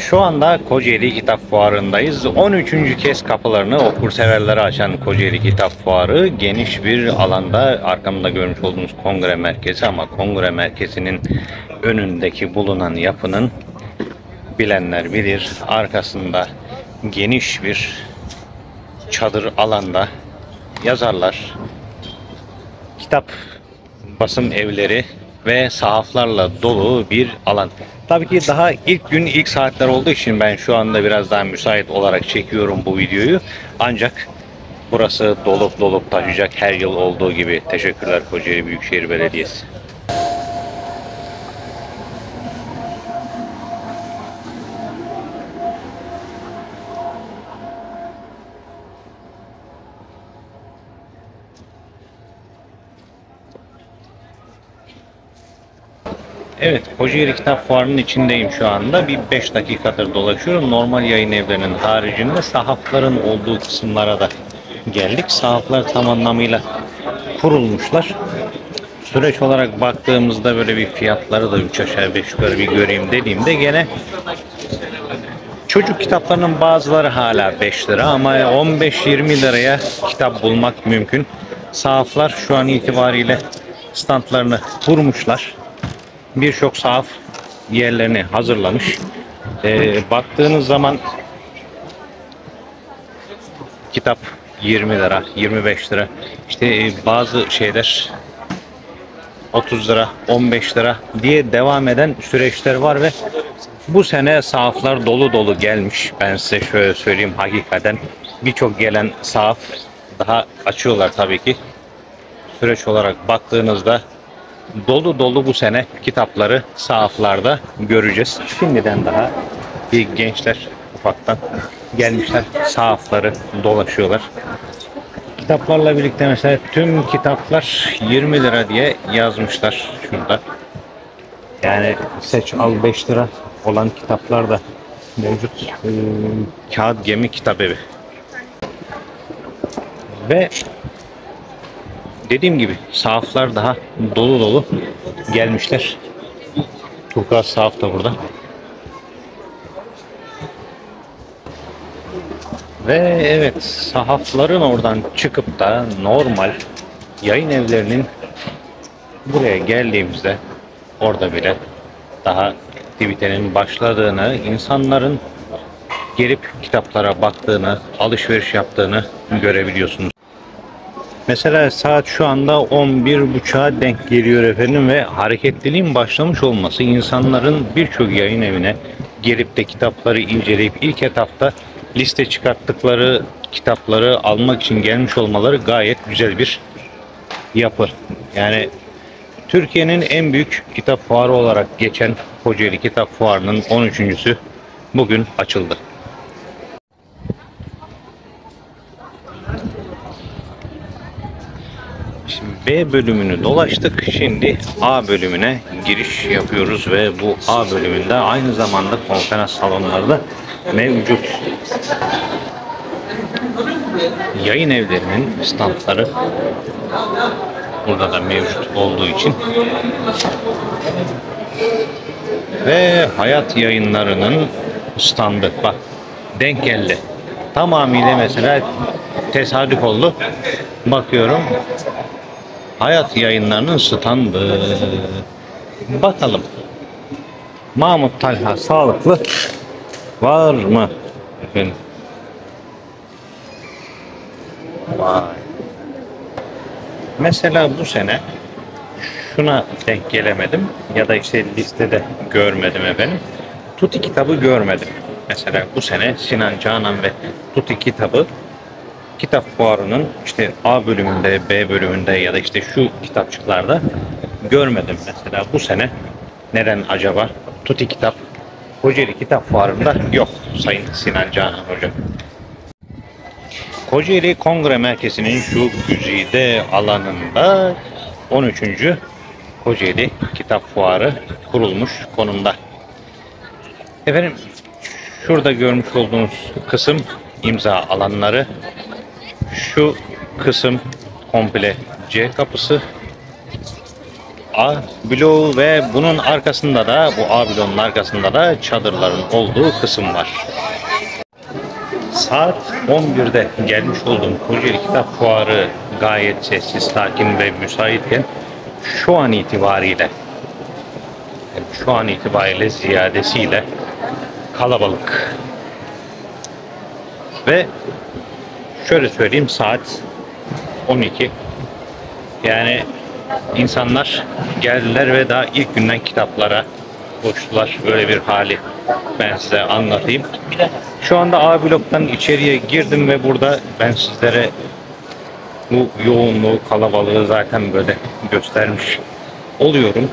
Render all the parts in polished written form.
Şu anda Kocaeli Kitap Fuarı'ndayız. 13. kez kapılarını okurseverlere açan Kocaeli Kitap Fuarı geniş bir alanda, arkamda görmüş olduğunuz kongre merkezi, ama kongre merkezinin önündeki bulunan yapının bilenler bilir. Arkasında geniş bir çadır alanda yazarlar, kitap basım evleri ve sahaflarla dolu bir alan. Tabii ki daha ilk gün, ilk saatler olduğu için ben şu anda biraz daha müsait olarak çekiyorum bu videoyu. Ancak burası dolup taşacak her yıl olduğu gibi. Teşekkürler Kocaeli Büyükşehir Belediyesi. Evet, Kocaeli Kitap Fuarı'nın içindeyim şu anda. Bir 5 dakikadır dolaşıyorum. Normal yayın evlerinin haricinde sahafların olduğu kısımlara da geldik. Sahaflar tam anlamıyla kurulmuşlar. Süreç olarak baktığımızda böyle bir fiyatları da 3 aşağı 5 yukarı bir göreyim dediğimde gene çocuk kitaplarının bazıları hala 5 lira ama 15-20 liraya kitap bulmak mümkün. Sahaflar şu an itibariyle standlarını kurmuşlar. Birçok sahaf yerlerini hazırlamış. Baktığınız zaman kitap 20 lira, 25 lira. İşte bazı şeyler 30 lira, 15 lira diye devam eden süreçler var ve bu sene sahaflar dolu gelmiş. Ben size şöyle söyleyeyim, hakikaten birçok gelen sahaf daha açıyorlar tabii ki. Süreç olarak baktığınızda dolu bu sene kitapları sahaflarda göreceğiz. Şimdiden daha bir gençler ufaktan gelmişler, sahafları dolaşıyorlar. Kitaplarla birlikte mesela tüm kitaplar 20 lira diye yazmışlar şurada. Yani seç al 5 lira olan kitaplar da mevcut. Kağıt Gemi Kitap Evi. Ve dediğim gibi sahaflar daha dolu gelmişler. Turkuaz sahaf da burada. Ve evet, sahafların oradan çıkıp da normal yayın evlerinin buraya geldiğimizde orada bile daha aktivitenin başladığını, insanların gelip kitaplara baktığını, alışveriş yaptığını görebiliyorsunuz. Mesela saat şu anda 11.30'a denk geliyor efendim ve hareketliliğin başlamış olması, insanların birçok yayın evine gelip de kitapları inceleyip ilk etapta liste çıkarttıkları kitapları almak için gelmiş olmaları gayet güzel bir yapı. Yani Türkiye'nin en büyük kitap fuarı olarak geçen Kocaeli Kitap Fuarı'nın 13.'sü bugün açıldı. Şimdi B bölümünü dolaştık. Şimdi A bölümüne giriş yapıyoruz ve bu A bölümünde aynı zamanda konferans salonları da mevcut. Yayın evlerinin standları burada da mevcut olduğu için ve Hayat Yayınları'nın standı, bak denk geldi. Tamamıyla mesela tesadüf oldu. Bakıyorum Hayat Yayınları'nın standı. Bakalım Mahmut Talha Sağlıklı var mı efendim? Vay. Mesela bu sene şuna denk gelemedim ya da işte listede görmedim efendim. Tuti kitabı görmedim. Mesela bu sene Sinan Canan ve Tuti kitabı Kitap Fuarı'nın işte A bölümünde, B bölümünde ya da işte şu kitapçıklarda görmedim mesela bu sene. Neden acaba? Tuti kitap Kocaeli Kitap Fuarı'nda yok Sayın Sinan Canan Hocam. Kocaeli Kongre Merkezi'nin şu güzide alanında 13. Kocaeli Kitap Fuarı kurulmuş konumda. Efendim şurada görmüş olduğunuz kısım imza alanları. Şu kısım komple C kapısı. A bloğu ve bunun arkasında da, bu A bloğunun arkasında da çadırların olduğu kısım var. Saat 11'de gelmiş olduğum Kocaeli Kitap Fuarı gayet sessiz, sakin ve müsaitken şu an itibariyle ziyadesiyle kalabalık. Ve şöyle söyleyeyim, saat 12. Yani insanlar geldiler ve daha ilk günden kitaplara koştular. Böyle bir hali ben size anlatayım. Şu anda A bloktan içeriye girdim ve burada ben sizlere bu yoğunluğu, kalabalığı zaten böyle göstermiş oluyorum.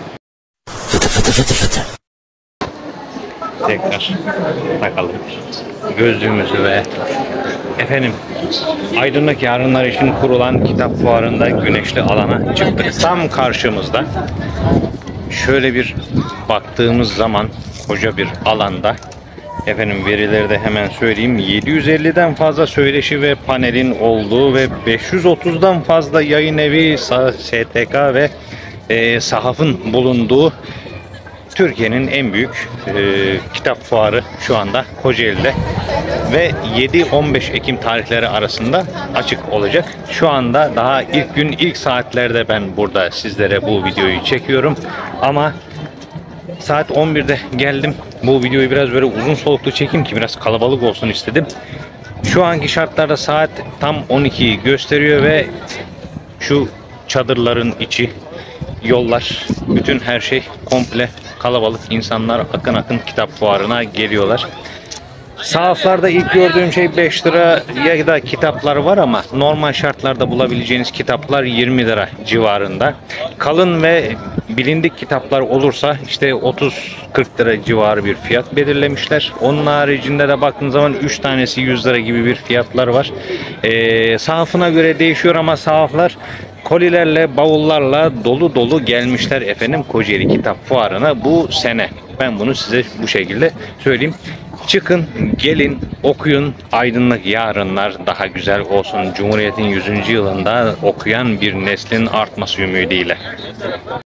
Tekrar takalım gözlüğümüzü ve efendim, aydınlık yarınlar için kurulan kitap fuarında güneşli alana çıktık. Tam karşımızda şöyle bir baktığımız zaman koca bir alanda, efendim verileri de hemen söyleyeyim, 750'den fazla söyleşi ve panelin olduğu ve 530'dan fazla yayın evi, STK ve sahafın bulunduğu Türkiye'nin en büyük kitap fuarı şu anda Kocaeli'de ve 7-15 Ekim tarihleri arasında açık olacak. Şu anda daha ilk gün, ilk saatlerde ben burada sizlere bu videoyu çekiyorum ama saat 11'de geldim. Bu videoyu biraz böyle uzun soluklu çekeyim ki biraz kalabalık olsun istedim. Şu anki şartlarda saat tam 12'yi gösteriyor ve şu çadırların içi, yollar, bütün her şey komple kalabalık. İnsanlar akın akın kitap fuarına geliyorlar. Sahaflarda ilk gördüğüm şey 5 lira ya da kitaplar var ama normal şartlarda bulabileceğiniz kitaplar 20 lira civarında. Kalın ve bilindik kitaplar olursa işte 30-40 lira civarı bir fiyat belirlemişler. Onun haricinde de baktığınız zaman 3 tanesi 100 lira gibi bir fiyatlar var. Sahafına göre değişiyor ama sahaflar kolilerle, bavullarla dolu dolu gelmişler efendim Kocaeli Kitap Fuarı'na bu sene. Ben bunu size bu şekilde söyleyeyim. Çıkın, gelin, okuyun. Aydınlık yarınlar daha güzel olsun. Cumhuriyet'in 100. yılında okuyan bir neslin artması ümidiyle.